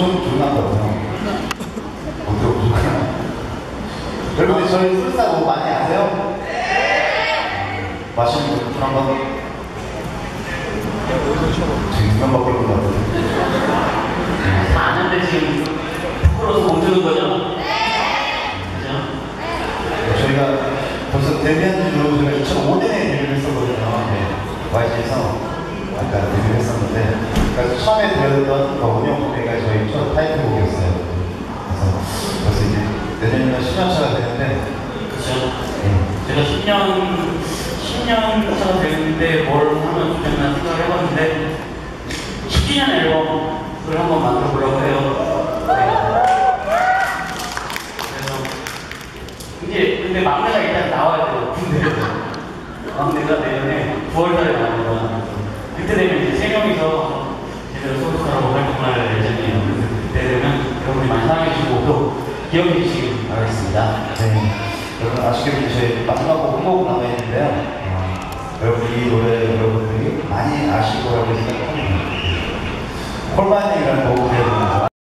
좀 조용하거든요. 어떻게 부족하나? 여러분들 저희 술사 뭐 많이 아세요? 네! 맛있는 거 한번 지금 두명 밖에 없는 것 같은데. 다 아는데 지금 부끄러워서 못 주는 거죠? 그죠? 저희가 벌써 데뷔한 지로 저희가 2005년에 데뷔를 했었거든요. 네. YG에서 아까 데뷔를 했었는데, 그래서 처음에 들었던 그 원형 무대가 저희 첫 타이틀곡이었어요. 그래서 벌써 이제 내년이면 10년차가 되는데, 그죠? 네. 제가 10년차가 되는데 뭘 하면 좋겠나 생각을 해봤는데 10주년 앨범을 한번 만들어 보려고 해요. 네. 그래서 이제 근데 막내가 일단 나와야 돼요. 막내가 내년에 9월달에 나오는 거야. 그때 되면 이제 3명이서 제대로 소속사로 활동할 예정이에요. 그때 되면 여러분이 많이 사랑해주시고 또 기억해 주시기 바라겠습니다. 네. 여러분 아쉽게도 저희 마지막 곡 남아있는데요. 여러분 이 노래 여러분들이 많이 아실 거라고 생각합니다. 콜마님이라는 곡을